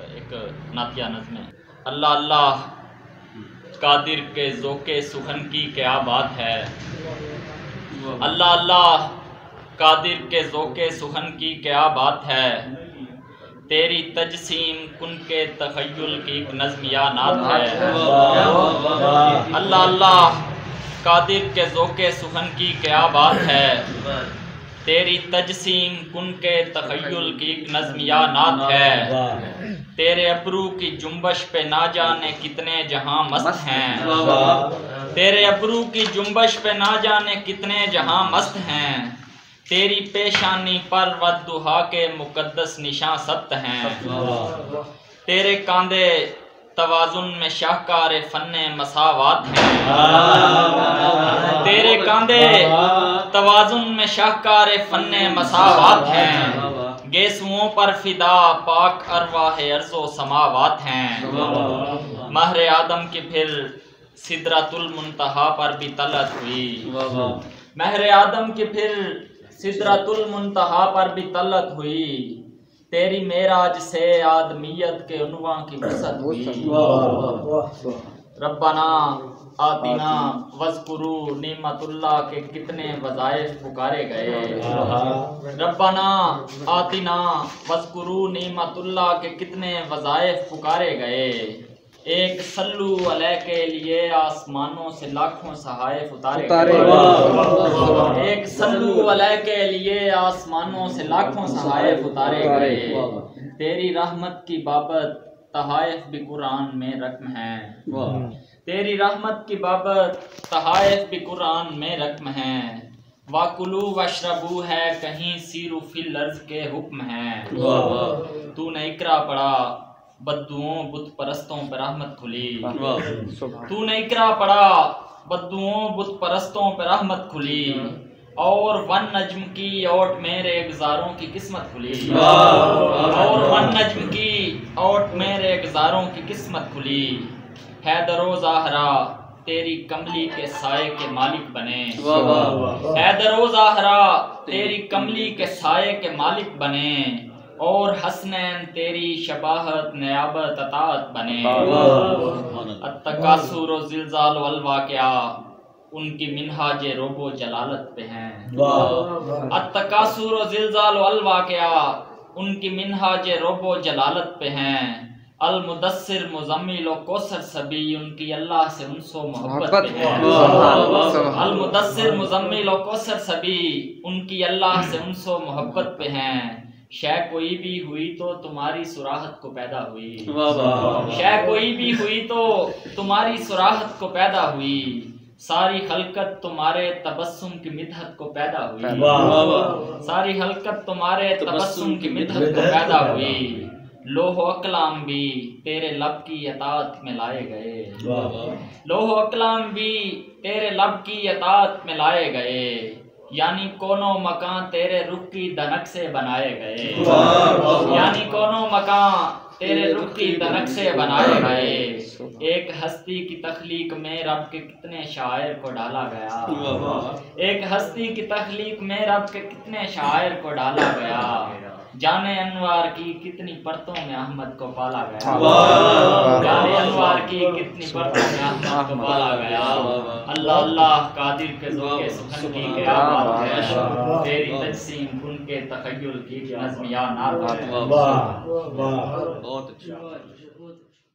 ایک نعتیہ نظم ہے۔ اللہ اللہ قادر کے ذوق سخن کی کیا بات ہے، اللہ اللہ قادر کے ذوق سخن کی کیا بات ہے، تیری تجسیم کن کے تخیل کی ایک نظم یا نعت ہے۔ اللہ اللہ قادر کے ذوق سخن کی کیا بات ہے، تیری تجسیم کن کے تخیل کی ایک نظم یا نعت ہے، تیرے ابرو کی جنبش پہ نہ جانے کتنے جہاں مست ہیں، تیرے ابرو کی جنبش پہ نہ جانے کتنے جہاں مست ہیں، تیری پیشانی پر والضحیٰ کے مقدس نشاں ثبت ہیں، تیرے کاندھے توازن میں شاہکار فن مساوات ہیں، تیرے کاندھے توازن میں شاہکار فن مساوات ہیں، گیسوؤں پر فدا پاک ارواح ارض و سماوات ہیں، مہر آدم کی پھر سدرۃ المنتہا پر بھی طلعت ہوئی، مہر آدم کی پھر سدرۃ المنتہا پر بھی طلعت ہوئی، تیری معراج سے آدمیت کے عنواں کی وسعت ہوئی، ربنا آتنا واذکروا نعمت اللہ کے کتنے وظائف پکارے گئے، ربنا آتنا واذکروا نعمت اللہ کے کتنے وظائف پکارے گئے، ایک صلو علیہ کے لیے آسمانوں سے لاکھوں صحائف اتارے گئے، ایک صلو علیہ کے لیے آسمانوں سے لاکھوں صحائف اتارے گئے، تیری رحمت کی بابت تحائف بھی قرآن میں رقم ہے، تیری رحمت کی بابت تحائف بھی قرآن میں رقم ہے، وَكُلُوا وَاشْرَبُوا ہے کہیں سیروا فی الارض کے حکم ہے، تو نے اقرا پڑھا بددعوں بت پرستوں پہ رحمت کھلی، تو نے اقرا پڑھا بددعوں بت پرستوں پہ رحمت کھلی، اور ون نجم کی اوٹ میرے گزاروں کی قسمت کھلی، اور ون نجم کی اوٹ میرے گزاروں کی قسمت کھلی، حیدر و زہرا تیری کملی کے سائے کے مالک بنے، حیدر و زہرا تیری کملی کے سائے کے مالک بنے، اور حسنین تیری شباہت نیابت اطاعت بنے، التکاثر و زلزال والواقعہ ان کی منہاج روب و جلالت پہ ہیں، التکاثر و زلزال والواقعہ ان کی منہاج روب و جلالت پہ ہیں، المدثر مزمل و کوثر سبی ان کی اللہ سے انس و محبت پہ ہیں، المدثر مزمل و کوثر سبی ان کی اللہ سے انس و محبت پہ ہیں، شے کوئی بھی ہوئی تو تمہاری صراحت کو پیدا ہوئی، شے کوئی بھی ہوئی تو تمہاری صراحت کو پیدا ہوئی، ساری خلقت تمہارے تبسم کی مدحت کو پیدا ہوئی، ساری خلقت تمہارے تبسم کی مدحت کو پیدا ہوئی، لوح و اقلام بھی تیرے لب کی اطاعت میں لائے گئے، لوح و اقلام بھی تیرے لب کی اطاعت میں لائے گئے، یعنی کونوں مکان تیرے رخ کی دنک سے بنائے گئے، یعنی کونوں مکان تیرے رخ کی دنک سے بنائے گئے، ایک ہستی کی تخلیق میں رب کے کتنے شاعر کو ڈالا گیا، ایک ہستی کی تخلیق میں رب کے کتنے شاعر کو ڈالا گیا، جانے انوار کی کتنی پرتوں میں احمد کو پالا گیا، جانے انوار کی کتنی پرتوں میں احمد کو پالا گیا، اللہ اللہ قادر کے ذوق سخن کی کیا بات ہے، تیری تجسیم کن کے تخیل کی نظم یا نعت ہے، بہت اچھا۔